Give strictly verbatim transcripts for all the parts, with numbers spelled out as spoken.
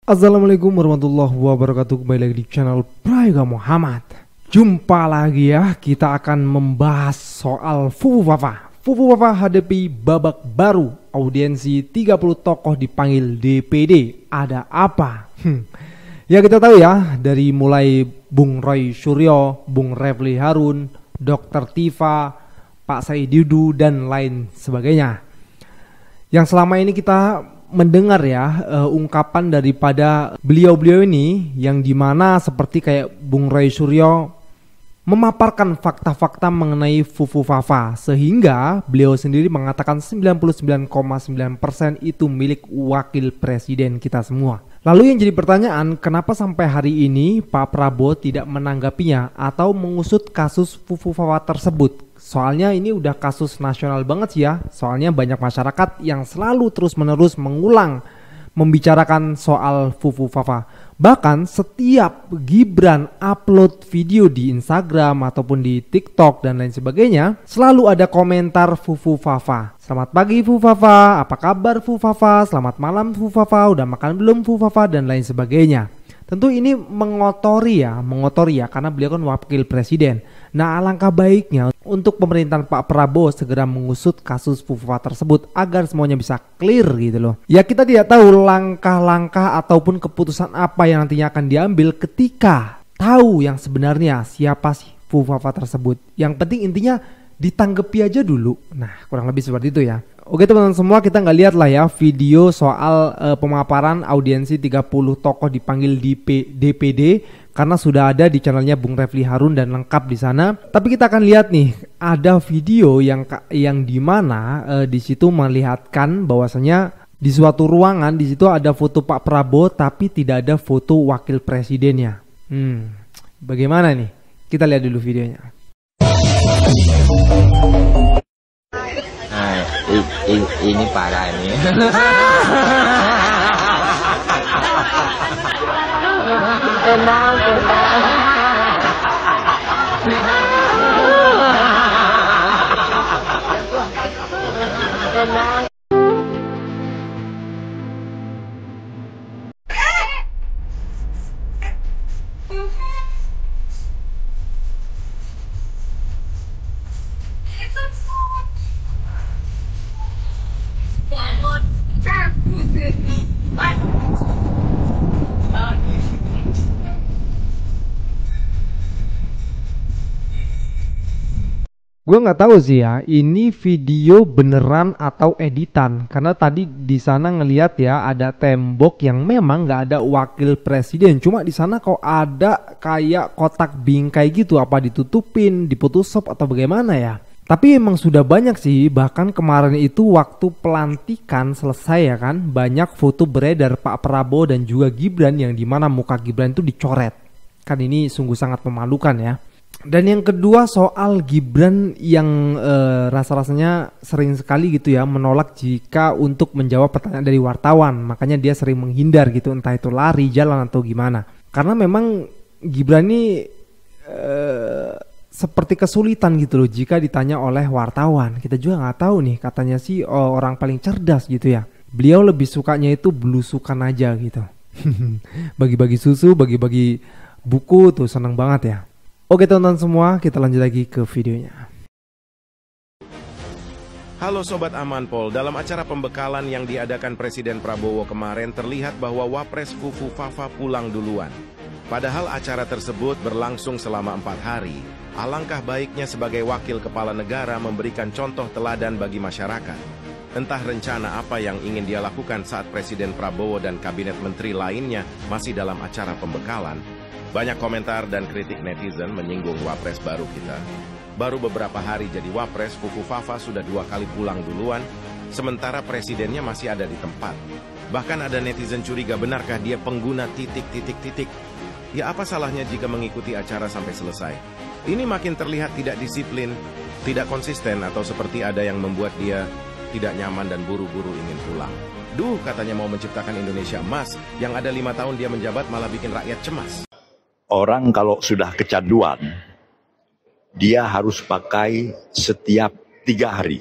Assalamualaikum warahmatullahi wabarakatuh. Kembali lagi di channel Prayoga Muhammad. Jumpa lagi ya, kita akan membahas soal Fufu Fafa. Fufu Fafa hadapi babak baru, audiensi tiga puluh tokoh dipanggil D P D. Ada apa? Hmm. Ya kita tahu ya, dari mulai Bung Roy Suryo, Bung Refli Harun, Dokter Tifa, Pak Said Didu dan lain sebagainya. Yang selama ini kita mendengar ya uh, ungkapan daripada beliau-beliau ini, yang dimana seperti kayak Bung Roy Suryo memaparkan fakta-fakta mengenai Fufu Fafa, sehingga beliau sendiri mengatakan sembilan puluh sembilan koma sembilan persen itu milik wakil presiden kita semua. Lalu yang jadi pertanyaan, kenapa sampai hari ini Pak Prabowo tidak menanggapinya atau mengusut kasus Fufu Fafa tersebut? Soalnya ini udah kasus nasional banget sih ya. Soalnya banyak masyarakat yang selalu terus-menerus mengulang membicarakan soal Fufu Fafa. Bahkan setiap Gibran upload video di Instagram ataupun di TikTok dan lain sebagainya, selalu ada komentar Fufu Fafa. Selamat pagi Fufu Fafa, apa kabar Fufu Fafa, selamat malam Fufu Fafa, udah makan belum Fufu Fafa, dan lain sebagainya. Tentu ini mengotori ya, mengotori ya, karena beliau kan wakil presiden. Nah, alangkah baiknya untuk pemerintahan Pak Prabowo segera mengusut kasus Fufu Fafa tersebut agar semuanya bisa clear gitu loh. Ya kita tidak tahu langkah-langkah ataupun keputusan apa yang nantinya akan diambil ketika tahu yang sebenarnya siapa sih Fufu Fafa tersebut. Yang penting intinya ditanggapi aja dulu. Nah, kurang lebih seperti itu ya. Oke teman-teman semua, kita nggak lihat lah ya video soal uh, pemaparan audiensi tiga puluh tokoh dipanggil D P D karena sudah ada di channelnya Bung Refli Harun dan lengkap di sana. Tapi kita akan lihat nih, ada video yang yang dimana uh, di situ melihatkan bahwasanya di suatu ruangan di situ ada foto Pak Prabowo tapi tidak ada foto wakil presidennya. Hmm, bagaimana nih? Kita lihat dulu videonya. Nah, i, i, ini parah ini. Tenang, tenang. Tenang. Gue nggak tahu sih ya, ini video beneran atau editan. Karena tadi di sana ngelihat ya ada tembok yang memang nggak ada wakil presiden. Cuma di sana kok ada kayak kotak bingkai gitu, apa ditutupin, diputusop atau bagaimana ya? Tapi emang sudah banyak sih, bahkan kemarin itu waktu pelantikan selesai ya kan, banyak foto beredar Pak Prabowo dan juga Gibran yang dimana muka Gibran itu dicoret. Kan ini sungguh sangat memalukan ya. Dan yang kedua soal Gibran yang eh, rasa-rasanya sering sekali gitu ya menolak jika untuk menjawab pertanyaan dari wartawan. Makanya dia sering menghindar gitu, entah itu lari, jalan atau gimana. Karena memang Gibran ini eh, seperti kesulitan gitu loh jika ditanya oleh wartawan. Kita juga nggak tahu nih, katanya sih oh, orang paling cerdas gitu ya. Beliau lebih sukanya itu belusukan aja gitu. Bagi-bagi susu, bagi-bagi buku tuh seneng banget ya. Oke teman-teman semua, kita lanjut lagi ke videonya. Halo Sobat Amanpol, dalam acara pembekalan yang diadakan Presiden Prabowo kemarin terlihat bahwa Wapres Fufu Fafa pulang duluan. Padahal acara tersebut berlangsung selama empat hari. Alangkah baiknya sebagai wakil kepala negara memberikan contoh teladan bagi masyarakat. Entah rencana apa yang ingin dia lakukan saat Presiden Prabowo dan kabinet menteri lainnya masih dalam acara pembekalan. Banyak komentar dan kritik netizen menyinggung Wapres baru kita. Baru beberapa hari jadi Wapres, Fufu Fafa sudah dua kali pulang duluan, sementara presidennya masih ada di tempat. Bahkan ada netizen curiga, benarkah dia pengguna titik-titik-titik? Ya apa salahnya jika mengikuti acara sampai selesai? Ini makin terlihat tidak disiplin, tidak konsisten, atau seperti ada yang membuat dia tidak nyaman dan buru-buru ingin pulang. Duh, katanya mau menciptakan Indonesia emas, yang ada lima tahun dia menjabat malah bikin rakyat cemas. Orang kalau sudah kecanduan, dia harus pakai setiap tiga hari.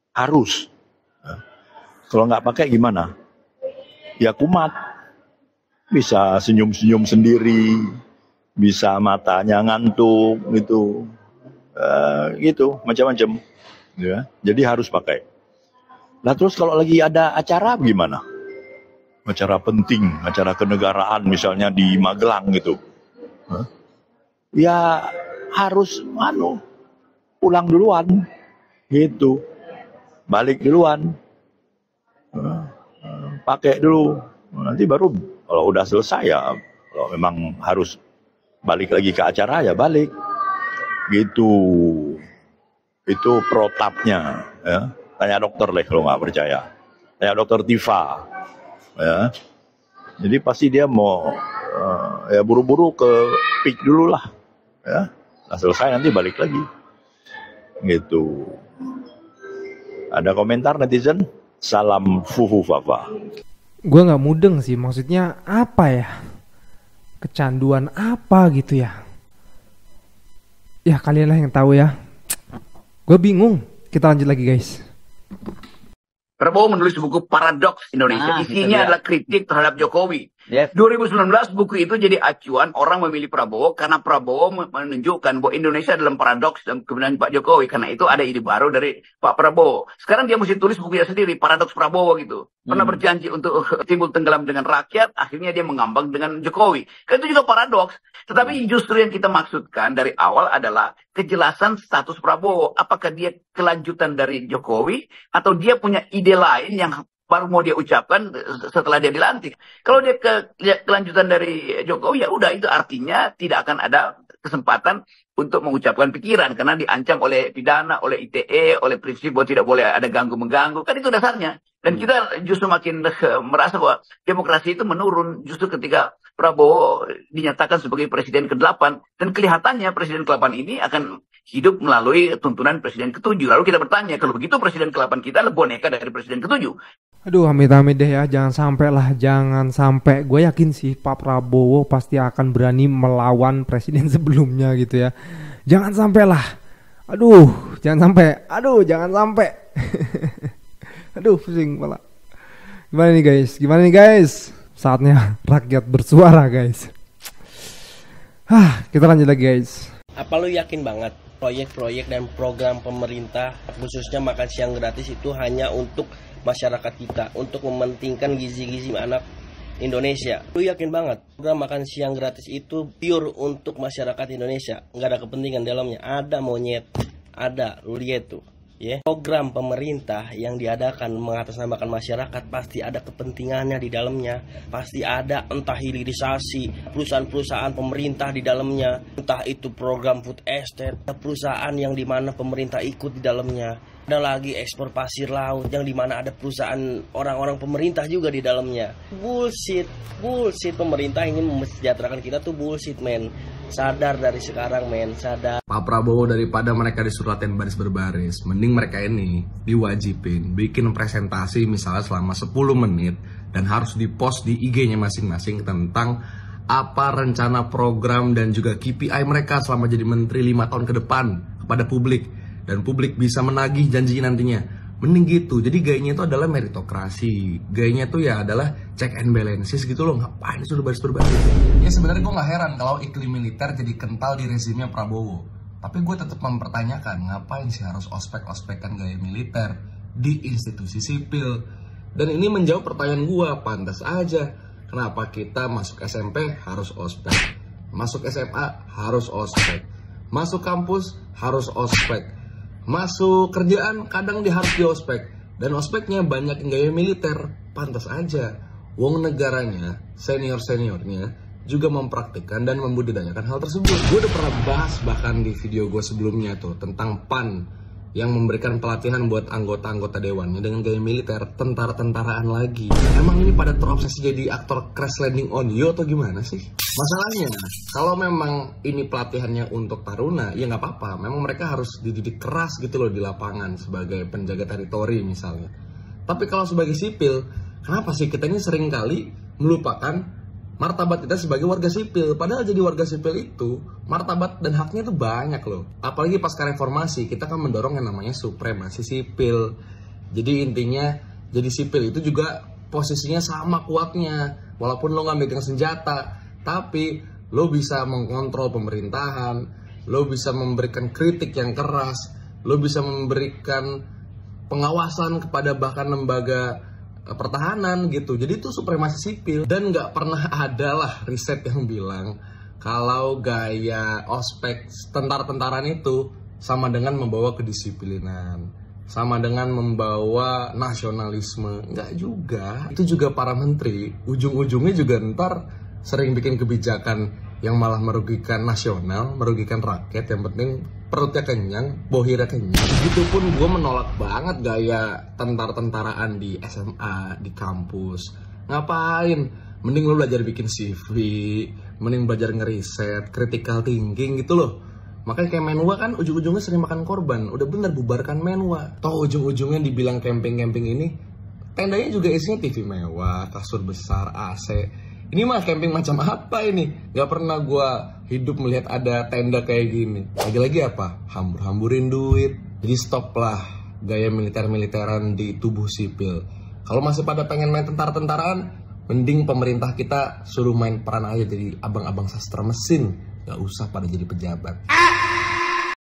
Harus. Kalau nggak pakai gimana? Ya kumat. bisa senyum-senyum sendiri, bisa matanya ngantuk gitu, uh, gitu macam-macam. Ya, jadi harus pakai. Nah terus kalau lagi ada acara gimana? Acara penting, acara kenegaraan misalnya di Magelang gitu. Huh? Ya harus anu pulang duluan gitu. Balik duluan. Uh, uh, pakai dulu. Nanti baru kalau udah selesai ya kalau memang harus balik lagi ke acara ya balik. Gitu. Itu protapnya ya. Tanya dokter deh kalau nggak percaya. Tanya dokter Tifa. Ya. Jadi pasti dia mau uh, ya buru-buru ke peak dulu lah. Ya. Nah, selesai nanti balik lagi. Gitu. Ada komentar netizen? Salam fufu fafa. Gue nggak mudeng sih, maksudnya apa ya? Kecanduan apa gitu ya? Ya kalian lah yang tahu ya. Gue bingung. Kita lanjut lagi guys. Prabowo menulis buku Paradoks Indonesia. Nah, Isinya gitu ya. adalah kritik terhadap Jokowi. Yes. dua ribu sembilan belas buku itu jadi acuan orang memilih Prabowo karena Prabowo menunjukkan bahwa Indonesia dalam paradoks dan kemudian Pak Jokowi. Karena itu ada ide baru dari Pak Prabowo. Sekarang dia mesti tulis bukunya sendiri, Paradoks Prabowo gitu. Pernah hmm. berjanji untuk timbul tenggelam dengan rakyat, akhirnya dia mengambang dengan Jokowi. Kan itu juga paradoks. Tetapi justru yang kita maksudkan dari awal adalah kejelasan status Prabowo. Apakah dia kelanjutan dari Jokowi atau dia punya ide lain yang baru mau dia ucapkan setelah dia dilantik. Kalau dia ke, kelanjutan dari Jokowi, ya udah itu artinya tidak akan ada kesempatan untuk mengucapkan pikiran karena diancam oleh pidana, oleh I T E, oleh prinsip bahwa tidak boleh ada ganggu-mengganggu. Kan itu dasarnya. Dan kita justru makin merasa bahwa demokrasi itu menurun justru ketika Prabowo dinyatakan sebagai presiden kedelapan. Dan kelihatannya presiden kedelapan ini akan hidup melalui tuntunan presiden ketujuh. Lalu kita bertanya, kalau begitu presiden kedelapan kita adalah boneka dari presiden ketujuh. Aduh, amit-amit deh ya, jangan sampai lah, jangan sampai. Gue yakin sih Pak Prabowo pasti akan berani melawan presiden sebelumnya gitu ya. Jangan sampai lah. Aduh, jangan sampai. Aduh, jangan sampai. Aduh, pusing kepala. Gimana nih guys? Gimana nih guys? Saatnya rakyat bersuara guys. Hah, kita lanjut lagi guys. Apa lu yakin banget proyek-proyek dan program pemerintah khususnya makan siang gratis itu hanya untuk masyarakat kita, untuk mementingkan gizi-gizi anak Indonesia? Lu yakin banget program makan siang gratis itu pure untuk masyarakat Indonesia? Nggak ada kepentingan dalamnya? Ada monyet, ada, lu lihat tuh ya. Program pemerintah yang diadakan mengatasnamakan masyarakat pasti ada kepentingannya di dalamnya. Pasti ada entah hilirisasi perusahaan-perusahaan pemerintah di dalamnya, entah itu program food estate, perusahaan yang dimana pemerintah ikut di dalamnya. Ada lagi ekspor pasir laut yang dimana ada perusahaan orang-orang pemerintah juga di dalamnya. Bullshit, bullshit. Pemerintah ingin mesejahterakan kita tuh bullshit, men. Sadar dari sekarang, men, sadar. Pak Prabowo daripada mereka disuruh latihan baris berbaris, mending mereka ini diwajibin bikin presentasi misalnya selama sepuluh menit dan harus dipost di I G-nya masing-masing tentang apa rencana program dan juga K P I mereka selama jadi menteri lima tahun ke depan kepada publik. Dan publik bisa menagih janjinya nantinya. Mending gitu. Jadi gayanya itu adalah meritokrasi. Gayanya itu ya adalah check and balances gitu loh. Ngapain sudah baris berbaris? Ya sebenarnya gue gak heran kalau iklim militer jadi kental di rezimnya Prabowo. Tapi gue tetap mempertanyakan ngapain sih harus ospek-ospekkan gaya militer di institusi sipil. Dan ini menjawab pertanyaan gue, pantas aja. Kenapa kita masuk S M P harus ospek, masuk S M A harus ospek, masuk kampus harus ospek, masuk kerjaan kadang dia harus di ospek. Dan ospeknya banyak yang gaya militer. Pantas aja. Wong negaranya, senior-seniornya juga mempraktikkan dan membudidayakan hal tersebut. Gue udah pernah bahas bahkan di video gue sebelumnya tuh tentang P A N yang memberikan pelatihan buat anggota-anggota dewannya dengan gaya militer, tentara-tentaraan lagi. Emang ini pada terobsesi jadi aktor Crash Landing on You atau gimana sih? Masalahnya, kalau memang ini pelatihannya untuk taruna, ya nggak apa-apa. Memang mereka harus dididik keras gitu loh di lapangan sebagai penjaga teritori misalnya. Tapi kalau sebagai sipil, kenapa sih kita ini sering kali melupakan martabat kita sebagai warga sipil? Padahal jadi warga sipil itu martabat dan haknya itu banyak loh. Apalagi pasca reformasi kita kan mendorong yang namanya supremasi sipil. Jadi intinya jadi sipil itu juga posisinya sama kuatnya Walaupun lo nggak megang senjata, tapi lo bisa mengontrol pemerintahan, lo bisa memberikan kritik yang keras, lo bisa memberikan pengawasan kepada bahkan lembaga pertahanan gitu. Jadi itu supremasi sipil. Dan nggak pernah ada lah riset yang bilang kalau gaya ospek tentara-tentaraan itu sama dengan membawa kedisiplinan, sama dengan membawa nasionalisme. Nggak juga. Itu juga para menteri ujung-ujungnya juga ntar sering bikin kebijakan yang malah merugikan nasional, merugikan rakyat. Yang penting perutnya kenyang, bohirnya kenyang. Begitupun gue menolak banget gaya tentar-tentaraan di S M A, di kampus. Ngapain? Mending lo belajar bikin C V, mending belajar ngeriset, critical thinking gitu loh. Makanya kayak Menwa kan ujung-ujungnya sering makan korban. Udah bener bubarkan Menwa. Toh ujung-ujungnya dibilang camping-camping ini, tendanya juga isinya T V mewah, kasur besar, A C. Ini mah camping macam apa ini? Gak pernah gue hidup melihat ada tenda kayak gini. Lagi-lagi apa? Hambur-hamburin duit. Jadi stop lah gaya militer-militeran di tubuh sipil. Kalau masih pada pengen main tentara-tentaraan, mending pemerintah kita suruh main peran aja jadi abang-abang sastra mesin. Gak usah pada jadi pejabat.